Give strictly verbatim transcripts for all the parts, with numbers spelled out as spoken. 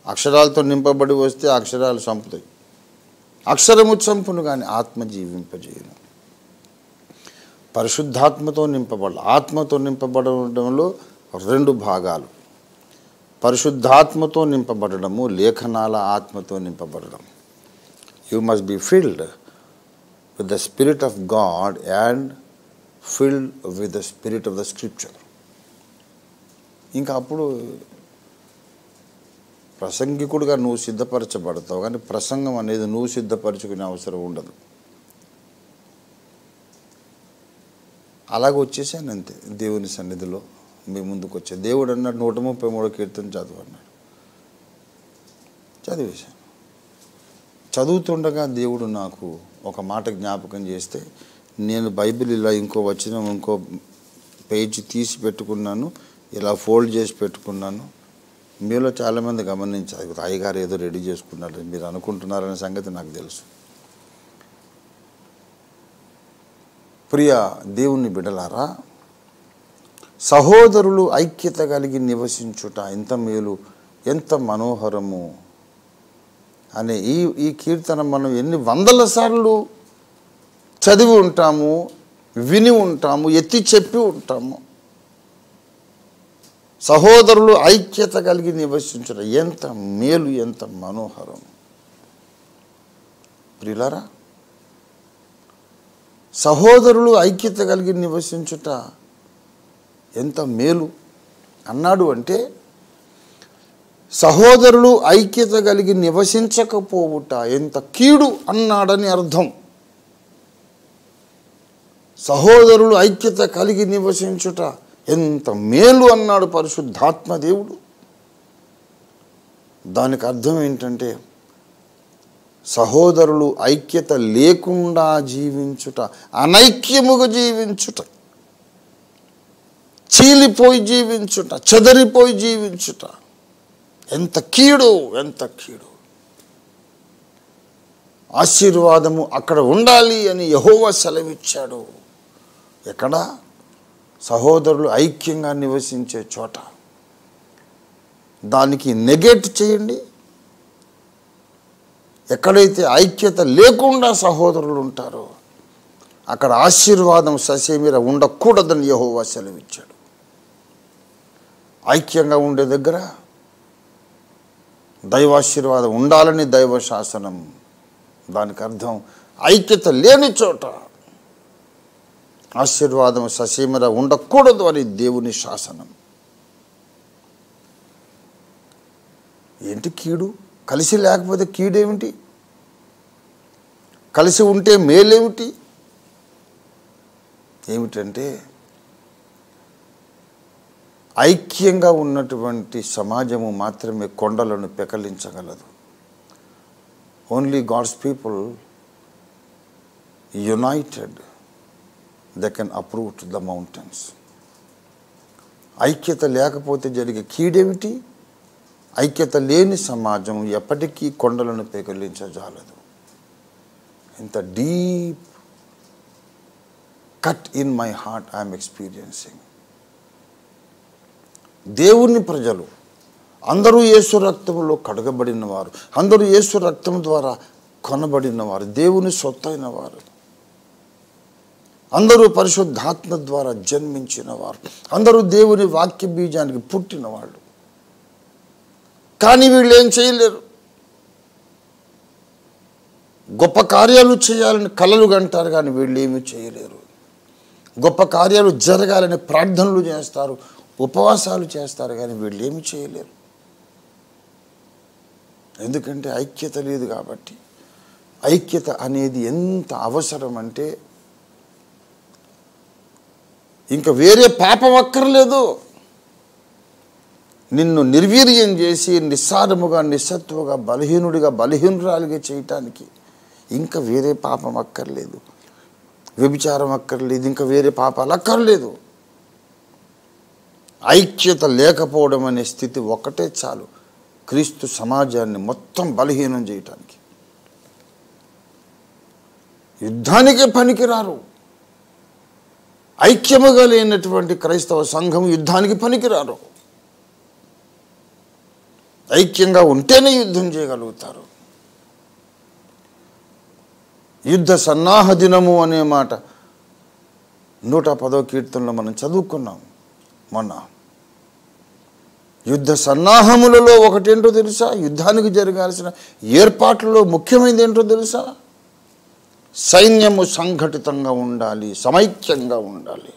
అక్షరాలతో నింపబడి వస్తే అక్షరాలు చంపుతాయి, అక్షరము చంపును కానీ ఆత్మ జీవింపజేయను. పరిశుద్ధాత్మతో నింపబడాలి. ఆత్మతో నింపబడడంలో రెండు భాగాలు, పరిశుద్ధాత్మతో నింపబడము, లేఖనాల ఆత్మతో నింపబడడం. You must be filled with the spirit of God and filled with the spirit of the scripture. ఇంకా అప్పుడు ప్రసంగికుడిగా నువ్వు సిద్ధపరచబడతావు, కానీ ప్రసంగం అనేది నువ్వు సిద్ధపరచుకునే అవసరం ఉండదు. అలాగ వచ్చేసాను అంతే. దేవుని సన్నిధిలో మీ ముందుకు వచ్చే దేవుడు అన్నాడు నూట ముప్పై మూడో కీర్తన చదువు అన్నాడు, చదివేశాను. చదువుతుండగా దేవుడు నాకు ఒక మాట జ్ఞాపకం చేస్తే నేను బైబిల్ ఇలా ఇంకో వచనం ఇంకో పేజీ తీసి పెట్టుకున్నాను, ఇలా ఫోల్డ్ చేసి పెట్టుకున్నాను. మీలో చాలామంది గమనించారు, అయ్యగారు ఏదో రెడీ చేసుకున్నాడు మీరు అనుకుంటున్నారనే సంగతి నాకు తెలుసు. ప్రియ దేవుని బిడ్డలారా, సహోదరులు ఐక్యత కలిగి నివసించుట ఎంత మేలు, ఎంత మనోహరము అనే ఈ ఈ కీర్తన మనం ఎన్ని వందల సార్లు చదివి ఉంటాము, విని ఉంటాము, ఎత్తి చెప్పి ఉంటాము. సహోదరులు ఐక్యత కలిగి నివసించుట ఎంత మేలు, ఎంత మనోహరం. ప్రియులారా, సహోదరులు ఐక్యత కలిగి నివసించుట ఎంత మేలు అన్నాడు అంటే, సహోదరులు ఐక్యత కలిగి నివసించకపోవుట ఎంత కీడు అన్నాడని అర్థం. సహోదరులు ఐక్యత కలిగి నివసించుట ఎంత మేలు అన్నాడు పరిశుద్ధాత్మ దేవుడు. దానికి అర్థం ఏంటంటే, సహోదరులు ఐక్యత లేకుండా జీవించుట, అనైక్యముగా జీవించుట, చీలిపోయి జీవించుట, చెదరిపోయి జీవించుట ఎంత కీడు, ఎంత కీడు. ఆశీర్వాదము అక్కడ ఉండాలి అని యెహోవా సెలవిచ్చాడు. ఎక్కడ? సహోదరులు ఐక్యంగా నివసించే చోట. దానికి నెగెట్ చేయండి. ఎక్కడైతే ఐక్యత లేకుండా సహోదరులు ఉంటారో అక్కడ ఆశీర్వాదం ససేమిర ఉండకూడదని యెహోవా సెలవిచ్చాడు. ఐక్యంగా ఉండే దగ్గర దైవాశీర్వాదం ఉండాలని దైవ శాసనం. దానికి అర్థం ఐక్యత లేని చోట ఆశీర్వాదం ససేమిర ఉండకూడదు అని దేవుని శాసనం. ఏంటి కీడు? కలిసి లేకపోతే కీడేమిటి? కలిసి ఉంటే మేలేమిటి? ఏమిటంటే, ఐక్యంగా ఉన్నటువంటి సమాజము మాత్రమే కొండలను పెకలించగలదు. Only God's people united they can approve the mountains. ఐక్యత లేకపోతే జరిగే కీడేమిటి? ఐక్యత లేని సమాజం ఎప్పటికీ కొండలను పెకలించజాలదు. ఇంత deep cut in my heart I'm experiencing. దేవుని ప్రజలు అందరూ యేసు రక్తంలో కడగబడిన వారు, అందరూ యేసు రక్తం ద్వారా కొనబడిన వారు, దేవుని సొత్తైన వారు, అందరూ పరిశుద్ధాత్మ ద్వారా జన్మించిన వారు, అందరూ దేవుని వాక్య బీజానికి పుట్టిన వాళ్ళు. కానీ వీళ్ళు ఏం చేయలేరు. గొప్ప కార్యాలు చేయాలని కలలు కంటారు, కానీ వీళ్ళు ఏమీ చేయలేరు. గొప్ప కార్యాలు జరగాలని ప్రార్థనలు చేస్తారు, ఉపవాసాలు చేస్తారు, కానీ వీళ్ళు ఏమి చేయలేరు. ఎందుకంటే ఐక్యత లేదు కాబట్టి. ఐక్యత అనేది ఎంత అవసరం అంటే, ఇంకా వేరే పాపం అక్కర్లేదు. నిన్ను నిర్వీర్యం చేసి నిస్సారముగా, నిస్సత్తుగా, బలహీనుడిగా, బలహీనురాలిగా చేయటానికి ఇంకా వేరే పాపం అక్కర్లేదు. వ్యభిచారం అక్కర్లేదు, ఇంకా వేరే పాపాలు అక్కర్లేదు. ఐక్యత లేకపోవడం అనే స్థితి ఒక్కటే చాలు క్రీస్తు సమాజాన్ని మొత్తం బలహీనం చేయటానికి. యుద్ధానికే పనికిరారు. ఐక్యముగా లేనటువంటి క్రైస్తవ సంఘం యుద్ధానికి పనికిరారు. ఐక్యంగా ఉంటేనే యుద్ధం చేయగలుగుతారు. యుద్ధ సన్నాహ దినము అనే మాట నూట పదో కీర్తనలో మనం చదువుకున్నాం మొన్న. యుద్ధ సన్నాహములలో ఒకటేంటో తెలుసా? యుద్ధానికి జరగాల్సిన ఏర్పాట్లలో ముఖ్యమైనది ఏంటో తెలుసా? సైన్యము సంఘటితంగా ఉండాలి, సమైక్యంగా ఉండాలి.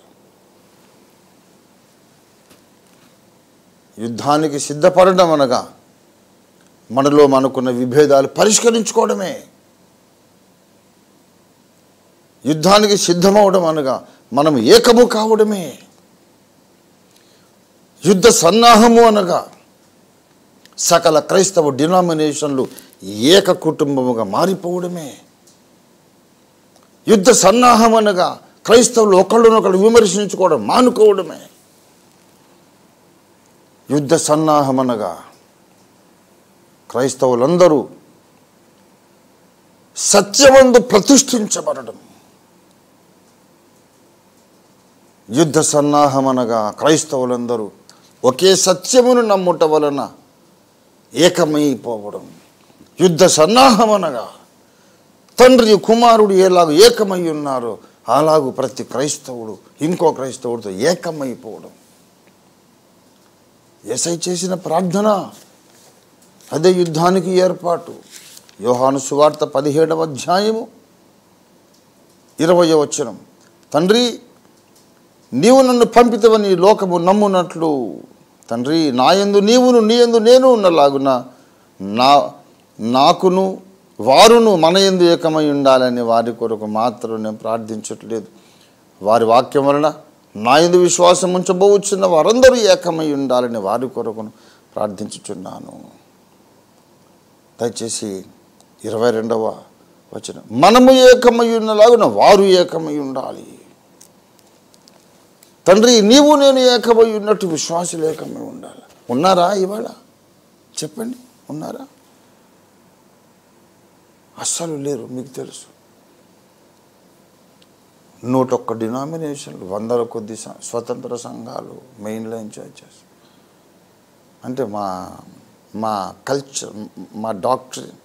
యుద్ధానికి సిద్ధపడడం అనగా మనలో మనకున్న విభేదాలు పరిష్కరించుకోవడమే. యుద్ధానికి సిద్ధమవడం అనగా మనం ఏకము కావడమే. యుద్ధ సన్నాహము అనగా సకల క్రైస్తవ డినామినేషన్లు ఏక కుటుంబముగా మారిపోవడమే. యుద్ధ సన్నాహం అనగా క్రైస్తవులు ఒకళ్ళనొకళ్ళు విమర్శించుకోవడం మానుకోవడమే. యుద్ధ సన్నాహం అనగా క్రైస్తవులందరూ సత్యమందు ప్రతిష్ఠించబడడం. యుద్ధ సన్నాహం అనగా క్రైస్తవులందరూ ఒకే సత్యమును నమ్ముట వలన ఏకమైపోవడం. యుద్ధ సన్నాహం అనగా తండ్రి కుమారుడు ఎలాగో ఏకమై ఉన్నారో అలాగూ ప్రతి క్రైస్తవుడు ఇంకో క్రైస్తవుడితో ఏకమైపోవడం. యేసయ్య చేసిన ప్రార్థన అదే యుద్ధానికి ఏర్పాటు. యోహాను సువార్త పదిహేడవ అధ్యాయము ఇరవయవ వచనం, తండ్రి నీవు నన్ను పంపితవని లోకము నమ్మునట్లు, తండ్రి నాయందు నీవును నీయందు నేను ఉన్నలాగున నా నాకును వారును మన యందు ఏకమై ఉండాలని వారి కొరకు మాత్రం నేను ప్రార్థించట్లేదు. వారి వాక్యం వలన నా యందు విశ్వాసం ఉంచబోచున్న వారందరూ ఏకమై ఉండాలని వారి కొరకును ప్రార్థించుచున్నాను. దయచేసి ఇరవై రెండవ వచనం, మనము ఏకమై ఉన్నలాగున వారు ఏకమై ఉండాలి. తండ్రి నీవు నేను ఏకమై ఉన్నట్టు విశ్వాసులు ఏకమై ఉండాలి. ఉన్నారా ఇవాళ? చెప్పండి, ఉన్నారా? అస్సలు లేరు. మీకు తెలుసు, నూట ఒక్క డినామినేషన్లు, వందల కొద్ది స్వతంత్ర సంఘాలు, మెయిన్ లైన్ చర్చెస్. అంటే మా మా కల్చర్, మా డాక్ట్రిన్,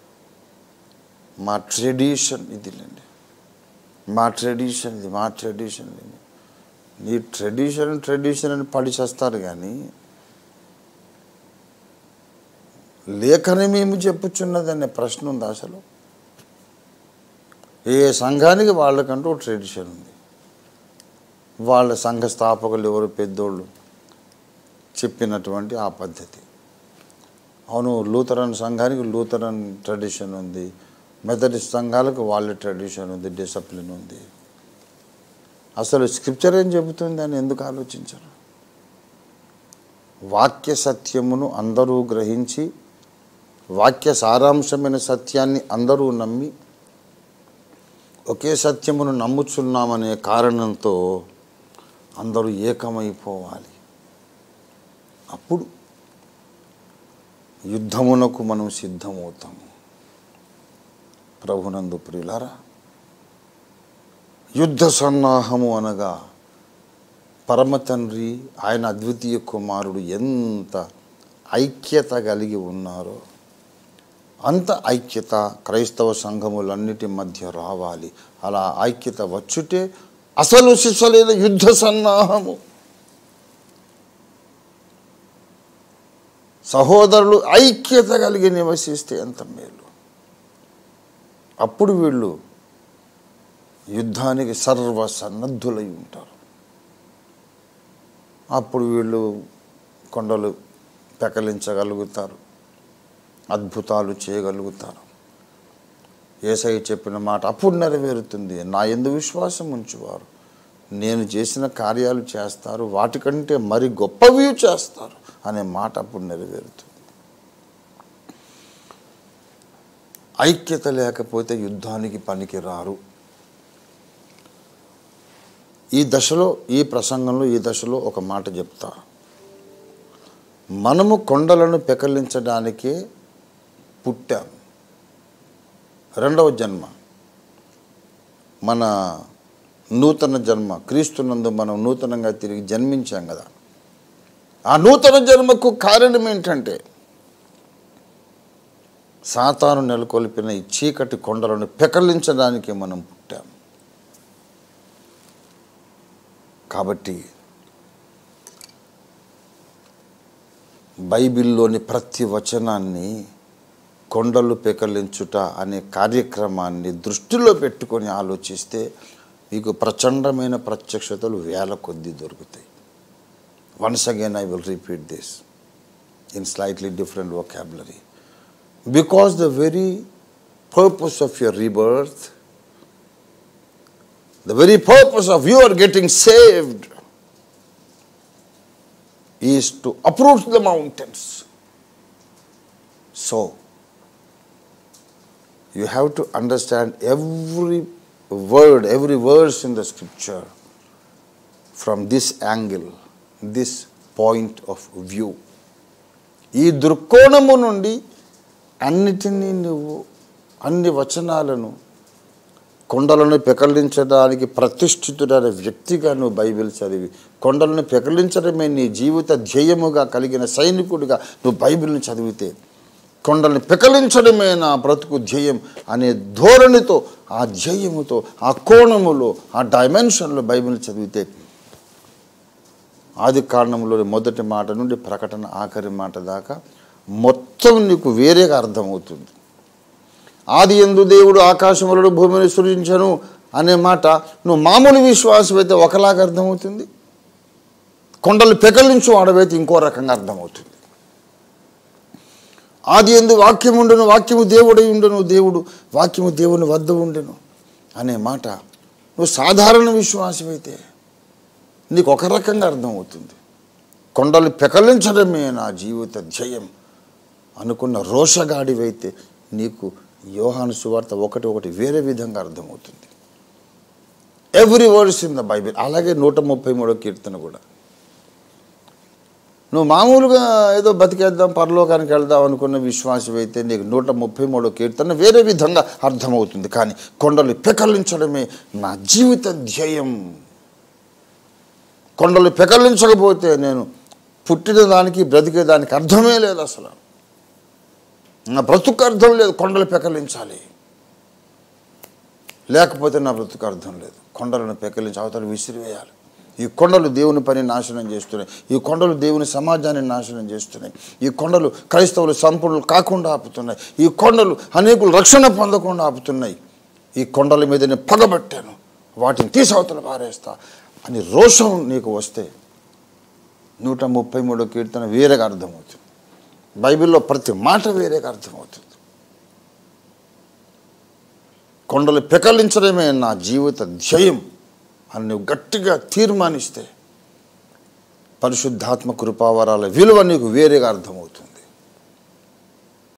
మా ట్రెడిషన్ ఇదిలేండి. మా ట్రెడిషన్ ఇది, మా ట్రెడిషన్ ఇది. నీ ట్రెడిషన్ ట్రెడిషన్ అని పడి చేస్తారు కానీ లేఖనమేమి చెప్పుచున్నదనే ప్రశ్న ఉంది అసలు. ఏ సంఘానికి వాళ్ళకంటూ ట్రెడిషన్ ఉంది. వాళ్ళ సంఘ స్థాపకులు ఎవరు పెద్దోళ్ళు చెప్పినటువంటి ఆ పద్ధతి. అవును, లూథరన్ సంఘానికి లూథరన్ ట్రెడిషన్ ఉంది, మెథడిస్ట్ సంఘాలకు వాళ్ళ ట్రెడిషన్ ఉంది, డిసిప్లిన్ ఉంది. అసలు స్క్రిప్చర్ ఏం చెబుతుంది అని ఎందుకు ఆలోచించరు? వాక్య సత్యమును అందరూ గ్రహించి వాక్య సారాంశమైన సత్యాన్ని అందరూ నమ్మి ఒకే సత్యమును నమ్ముచున్నామనే కారణంతో అందరూ ఏకమైపోవాలి. అప్పుడు యుద్ధమునకు మనం సిద్ధమవుతాము. ప్రభునందు ప్రియులారా, యుద్ధ సన్నాహము అనగా పరమ తండ్రి ఆయన అద్వితీయ కుమారుడు ఎంత ఐక్యత కలిగి ఉన్నారో అంత ఐక్యత క్రైస్తవ సంఘములన్నిటి మధ్య రావాలి. అలా ఐక్యత వచ్చుటే అసలు సిసలైన యుద్ధ సన్నాహము. సహోదరులు ఐక్యత కలిగి నివసిస్తే ఎంత మేలు. అప్పుడు వీళ్ళు యుద్ధానికి సర్వసన్నద్ధులై ఉంటారు. అప్పుడు వీళ్ళు కొండలు పెకలించగలుగుతారు, అద్భుతాలు చేయగలుగుతారు. యేసయ్య చెప్పిన మాట అప్పుడు నెరవేరుతుంది, నా యందు విశ్వాసం ఉంచువారు నేను చేసిన కార్యాలు చేస్తారు, వాటికంటే మరి గొప్పవి చేస్తారు అనే మాట అప్పుడు నెరవేరుతుంది. ఐక్యత లేకపోతే యుద్ధానికి పనికి రారు. ఈ దశలో, ఈ ప్రసంగంలో ఈ దశలో ఒక మాట చెప్తా. మనము కొండలను పెకలించడానికే పుట్టాం. రెండవ జన్మ, మన నూతన జన్మ, క్రీస్తునందు మనం నూతనంగా తిరిగి జన్మించాం కదా. ఆ నూతన జన్మకు కారణం ఏంటంటే సాతాను నెలకొల్పిన ఈ చీకటి కొండలను పెకలించడానికి మనం పుట్టాం. కాబట్టి బైబిల్లోని ప్రతి వచనాన్ని కొండలు పెకలించుట అనే కార్యక్రమాన్ని దృష్టిలో పెట్టుకొని ఆలోచిస్తే మీకు ప్రచండమైన ప్రత్యక్షతలు వేల కొద్దీ దొరుకుతాయి. Once again I will repeat this in slightly different vocabulary. Because the very purpose of your rebirth, the very purpose of you are getting saved is to uproot the mountains. So, you have to understand every word, every verse in the scripture from this angle, this point of view. ఈ దృక్కోణము నుండి అన్నిటినీ నువ్వు అన్ని వచనాలను కొండలను పెకలించడానికి ప్రతిష్ఠితుడైన వ్యక్తిగా నువ్వు Bible చదివి కొండలను పెకలించడమే నీ జీవిత ధ్యేయముగా కలిగిన సైనికుడిగా నువ్వు బైబిల్ని చదివితే, కొండలను పెకలించడమే నా బ్రతుకు ధ్యేయం అనే ధోరణితో, ఆ ధ్యేయముతో, ఆ కోణములో, ఆ డైమెన్షన్లో బైబిల్ చదివితే ఆది కాండంలోని మొదటి మాట నుండి ప్రకటన ఆఖరి మాట దాకా మొత్తం నీకు వేరేగా అర్థమవుతుంది. ఆది యందు దేవుడు ఆకాశములను భూమిని సృజించను అనే మాట నువ్వు మామూలు విశ్వాసం అయితే ఒకలాగా అర్థమవుతుంది, కొండలు పెకలించు ఆడవైతే ఇంకో రకంగా అర్థమవుతుంది. ఆది యందు వాక్యం ఉండను, వాక్యము దేవుడై ఉండను, దేవుడు వాక్యము దేవుని వద్ద ఉండెను అనే మాట నువ్వు సాధారణ విశ్వాసం అయితే నీకు ఒక రకంగా అర్థమవుతుంది. కొండలు పెకలించడమే నా జీవిత ధ్యేయం అనుకున్న రోషగాడివైతే నీకు యోహాను సువార్త ఒకటి ఒకటి వేరే విధంగా అర్థమవుతుంది. Every words in the Bible. అలాగే నూట ముప్పై మూడో కీర్తన కూడా నువ్వు మామూలుగా ఏదో బతికేద్దాం పరలోకానికి వెళ్దాం అనుకున్న విశ్వాసం అయితే నీకు నూట ముప్పై మూడో కీర్తన వేరే విధంగా అర్థమవుతుంది. కానీ కొండలు పెకలించడమే నా జీవిత ధ్యేయం, కొండలు పెకలించకపోతే నేను పుట్టిన దానికి బ్రతికేదానికి అర్థమే లేదు, అసలు నా బ్రతుకు అర్థం లేదు. కొండలు పెకలించాలి, లేకపోతే నా బ్రతుకు అర్థం లేదు. కొండలను పెకలించి అవతల విసిరివేయాలి. ఈ కొండలు దేవుని పని నాశనం చేస్తున్నాయి, ఈ కొండలు దేవుని సమాజాన్ని నాశనం చేస్తున్నాయి, ఈ కొండలు క్రైస్తవులు సంపూర్ణులు కాకుండా ఆపుతున్నాయి, ఈ కొండలు అనేకులు రక్షణ పొందకుండా ఆపుతున్నాయి. ఈ కొండల మీద నేను పగబట్టాను, వాటిని తీసి అవతల పారేస్తా అని రోషం నీకు వస్తే నూట ముప్పై మూడో కీర్తన వేరేగా అర్థమవుతుంది. బైబిల్లో ప్రతి మాట వేరేగా అర్థమవుతుంది. కొండలు పెకలించడమే నా జీవిత ధ్యేయం అని నువ్వు గట్టిగా తీర్మానిస్తే పరిశుద్ధాత్మ కృపావరాల విలువ నీకు వేరేగా అర్థమవుతుంది.